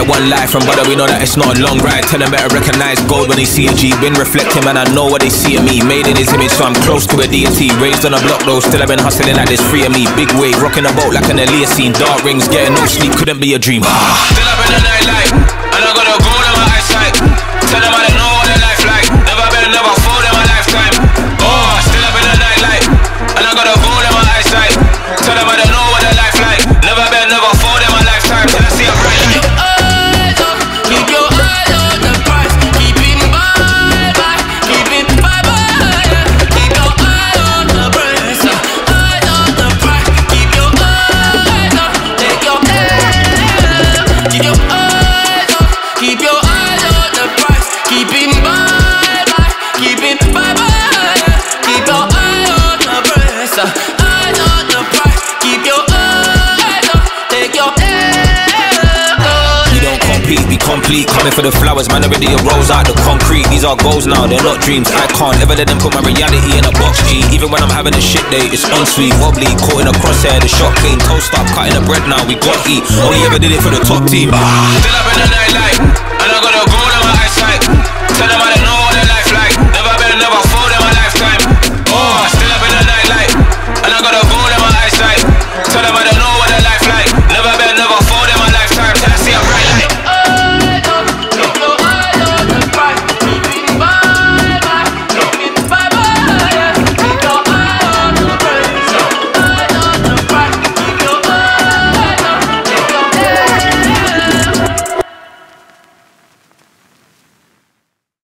one life, and brother, we know that it's not a long ride. Tell them better recognize gold when they see a G. Been reflecting, man, I know what they see in me. Made in his image, so I'm close to a deity. Raised on a block though, still I've been hustling like there's three of me. Big wave, rocking a boat like an Elias scene. Dark rings, getting no sleep, couldn't be a dream. Still up in the nightlight, and I got a gold in my eyesight. Tell them I don't know what their life like. Never been, never fold in my lifetime. Oh, still up in the nightlight, and I got a gold in my eyesight. Tell them I don't know what their life like. Never been, never fold in my lifetime. Till I see a bright light. Keep your eyes on the prize. Keep it bye. Keep it bye. Keep your eyes on the prize. Eyes on the prize. Keep your eyes on. Take your eyes. Keep your eyes on. Keep your eyes on the prize. Keep it bye. Keep it bye. Keep your eyes on the prize. Eyes on the prize. Keep your eyes on. Take your Be complete, coming for the flowers, man, already arose out the concrete. These are goals now, they're not dreams. I can't ever let them put my reality in a box, G. Even when I'm having a shit day, it's unsweet, wobbly, caught in a crosshair, the shot clean. Toast up, cutting the bread now, we got heat. Only ever did it for the top team. Still up in the nightlife.